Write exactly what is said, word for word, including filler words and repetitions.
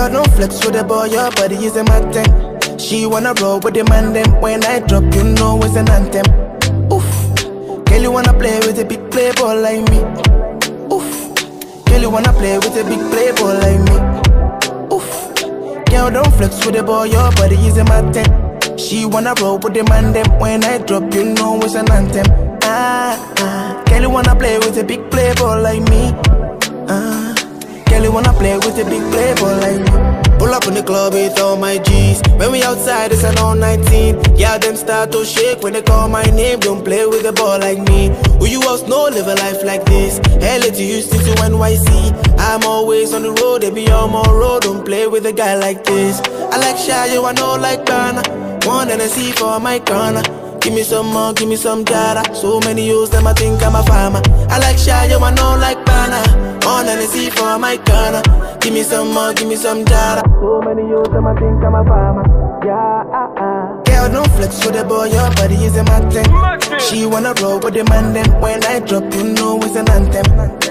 Girl, don't flex with the boy, your body is a matter. She wanna roll with the man, then when I drop, you know it's an anthem. Oof, girl, you wanna play with a big playboy like me. Oof, girl, you wanna play with a big playboy like me. Oof, girl, don't flex with the boy, your body is a matter. She wanna roll with the man, then when I drop, you know it's an anthem. Ah, ah, girl, you wanna play with a big playboy like me. Ah, girl, you wanna play with a big playboy like me. Pull up in the club with all my G's. When we outside, it's an all nineteen. Yeah, them start to shake when they call my name. Don't play with a ball like me. Who you else know live a life like this? L A to Houston to N Y C. I'm always on the road, they be on my road. Don't play with a guy like this. I like Shy, you I know like Ghana. One and a C for my corner. Give me some more, give me some jara. So many years, them I think I'm a farmer. I like Shy, you I know like Ghana. One and a C for my corner. Give me some more, give me some jara. So many years, them I think I'm a farmer. Yeah, ah, ah. Girl, don't flex with the boy, your body is a matter. She wanna roll with the man, then when I drop, you know it's an anthem.